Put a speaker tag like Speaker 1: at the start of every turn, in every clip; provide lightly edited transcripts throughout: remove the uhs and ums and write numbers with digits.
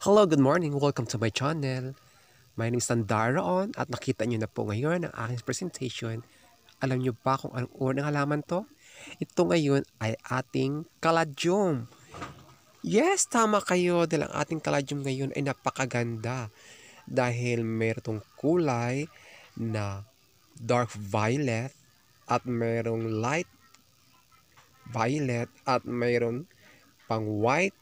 Speaker 1: Hello, good morning. Welcome to my channel. My name is Sandaraon at nakita nyo na po ngayon ang aking presentation. Alam nyo ba kung anong uri ng halaman to? Ito ngayon ay ating kaladyum. Yes, tama kayo dahil ang ating kaladyum ngayon ay napakaganda. Dahil mayroong kulay na dark violet at mayroong light violet at mayroong pang white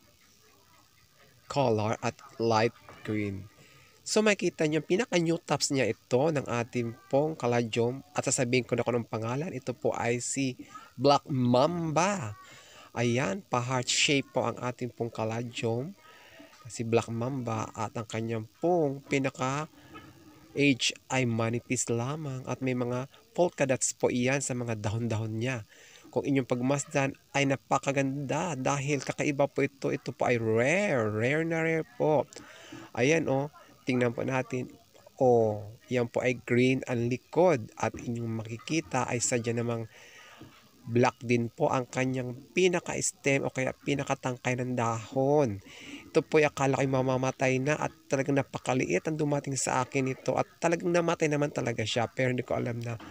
Speaker 1: color at light green. So makita nyo, pinaka-new tops niya ito ng ating pong kaladyum. At sasabihin ko na kung anong pangalan. Ito po ay si Black Mamba. Ayan, pa-heart shape po ang ating pong kaladyum. Si Black Mamba at ang kanyang pong pinaka-age ay manipis lamang. At may mga polka dots po iyan sa mga dahon-dahon niya. Kung inyong pagmasdan ay napakaganda dahil kakaiba po ito. Ito po ay rare. Rare na rare po. Ayan tingnan po natin. Yan po ay green ang likod. At inyong makikita ay sadya namang black din po ang kanyang pinaka-stem o kaya pinakatangkay ng dahon. Ito po ay akala ko'y mamamatay na at talagang napakaliit ang dumating sa akin ito. At talagang namatay naman talaga siya. Pero hindi ko alam na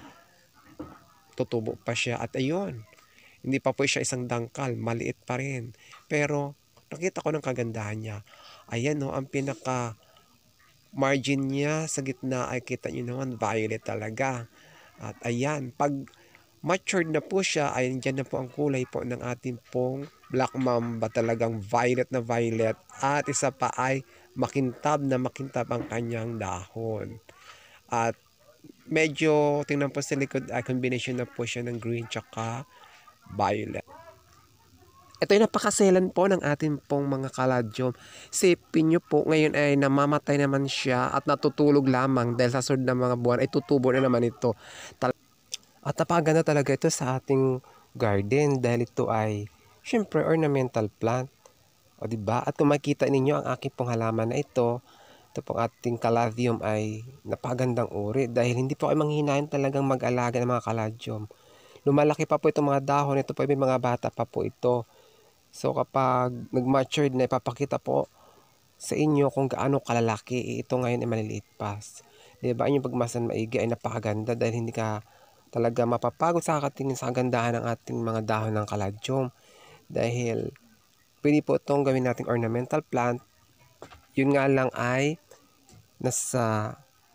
Speaker 1: tutubo pa siya. At ayun, hindi pa po siya isang dangkal. Maliit pa rin. Pero nakita ko ng kagandahan niya. Ayan ang pinaka margin niya sa gitna ay kita nyo naman violet talaga. At ayan, pag matured na po siya, ay dyan na po ang kulay po ng ating pong Black Mamba, talagang violet na violet. At isa pa ay makintab na makintab ang kanyang dahon. At medyo tingnan po sa likod ay combination na po siya ng green tsaka violet. Ito ay napakaselan po ng ating pong mga kaladyum. Sipin nyo po, ngayon ay namamatay naman siya at natutulog lamang dahil sa sunod na mga buwan ay tutubo na naman ito. At napakaganda talaga ito sa ating garden dahil ito ay, syempre, ornamental plant. O diba? At kung makita ninyo ang aking pong halaman na ito pong ating caladium ay napakagandang uri dahil hindi po kayo manghihinayan talagang mag-alaga ng mga caladium. Lumalaki pa po itong mga dahon. Ito po may mga bata pa po ito. So kapag nag-matured na, ipapakita po sa inyo kung gaano kalalaki. Ito ngayon ay maliliit pa. Diba? Yung pagmasan maigi ay napakaganda dahil hindi ka talaga mapapagod sa kakatingin sa kagandahan ng ating mga dahon ng kaladyum. Dahil pwede po itong gawin nating ornamental plant. Yun nga lang ay nasa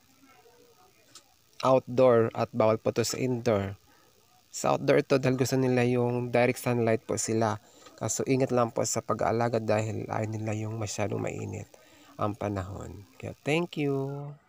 Speaker 1: outdoor at bawal po ito sa indoor. Sa outdoor ito dahil gusto nila yung direct sunlight po sila. Kaso ingat lang po sa pag-aalaga dahil ayaw nila yung masyadong mainit ang panahon. Kaya thank you.